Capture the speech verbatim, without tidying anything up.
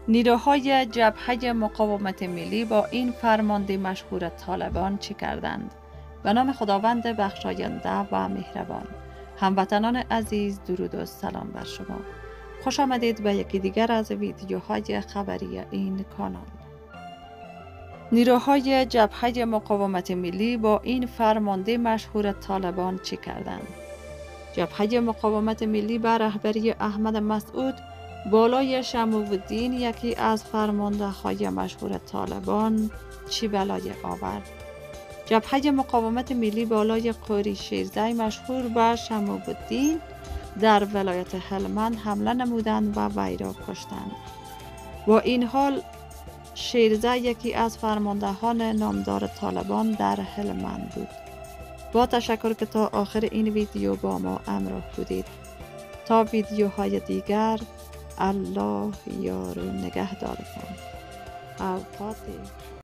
نیروهای جبهه مقاومت ملی با این فرمانده مشهور طالبان چه کردند؟ به نام خداوند بخشاینده و مهربان. هموطنان عزیز، درود و سلام بر شما. خوش آمدید به یکی دیگر از ویدیوهای خبری این کانال. نیروهای جبهه مقاومت ملی با این فرمانده مشهور طالبان چه کردند؟ جبهه مقاومت ملی به رهبری احمد مسعود بالای شموالدین، یکی از فرمانده های مشهور طالبان، چی بلای آورد؟ جبهه مقاومت ملی بالای قوری شیرزی مشهور به شموالدین در ولایت هلمند حمله نمودند و وی را کشتند. با این حال شیرزی یکی از فرماندهان نامدار طالبان در هلمند بود. با تشکر که تا آخر این ویدیو با ما همراه بودید. تا ویدیوهای دیگر، الله یار و نگهدارتان. اوقات